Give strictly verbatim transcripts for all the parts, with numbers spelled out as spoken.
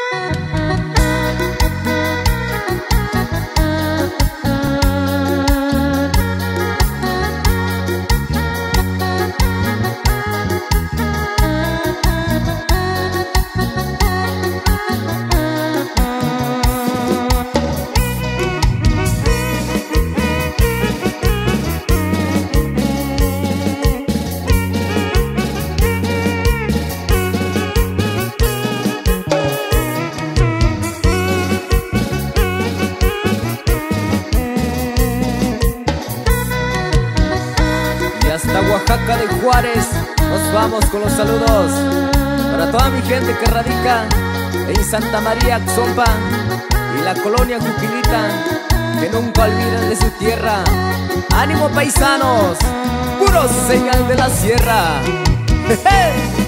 Hasta Oaxaca de Juárez nos vamos con los saludos para toda mi gente que radica en Santa María Axompa y la colonia Juquilita, que nunca olviden de su tierra. ¡Ánimo, paisanos! ¡Puro señal de la sierra! ¡Jeje!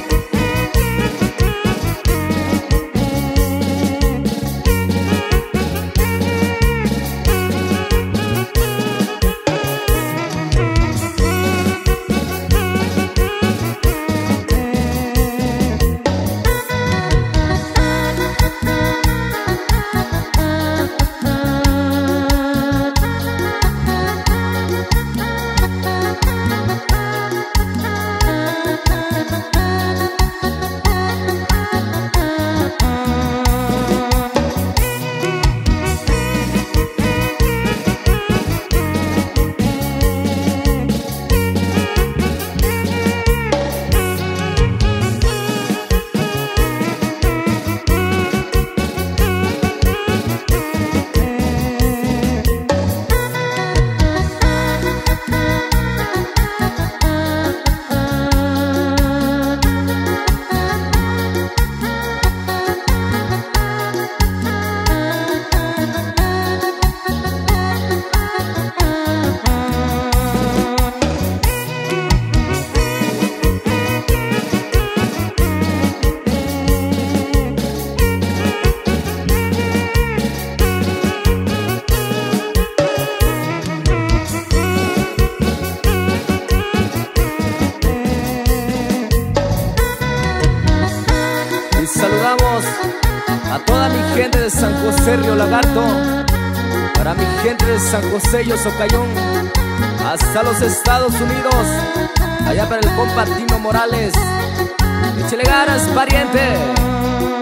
Saludamos a toda mi gente de San José Río Lagarto, para mi gente de San José Yosocayón, hasta los Estados Unidos, allá para el compa Tino Morales. Échale ganas, pariente.